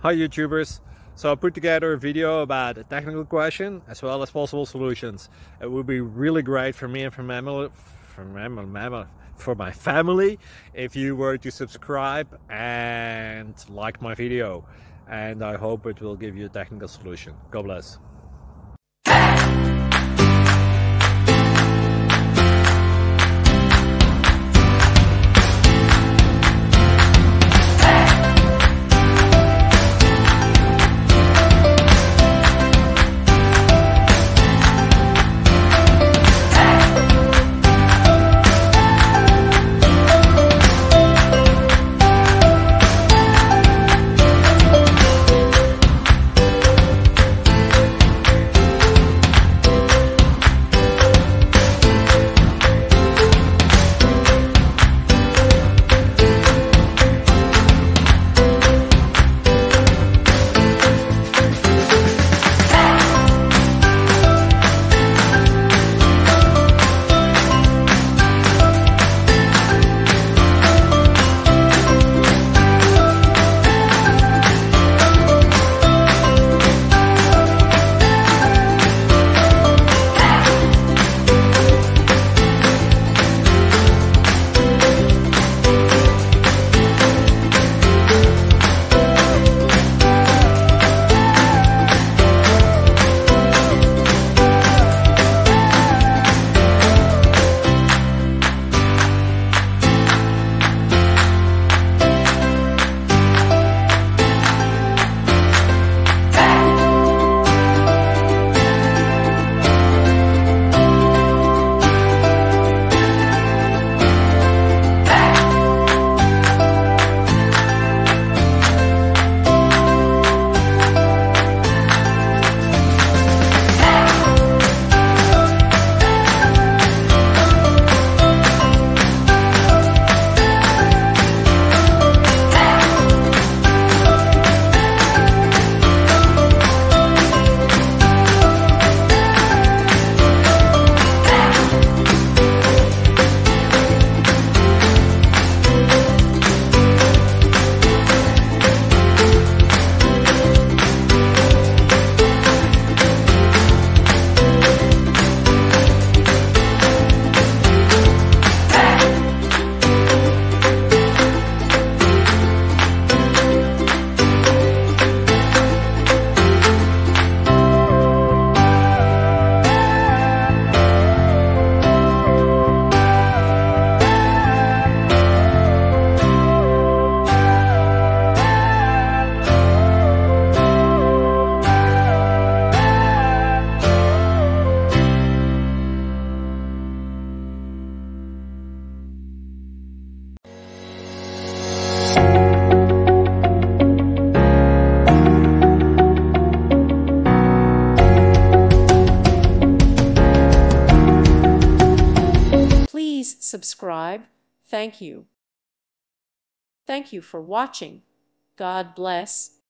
Hi YouTubers! So I put together a video about a technical question as well as possible solutions. It would be really great for me and for my family if you were to subscribe and like my video, and I hope it will give you a technical solution. God bless. Please subscribe. Thank you. Thank you for watching. God bless.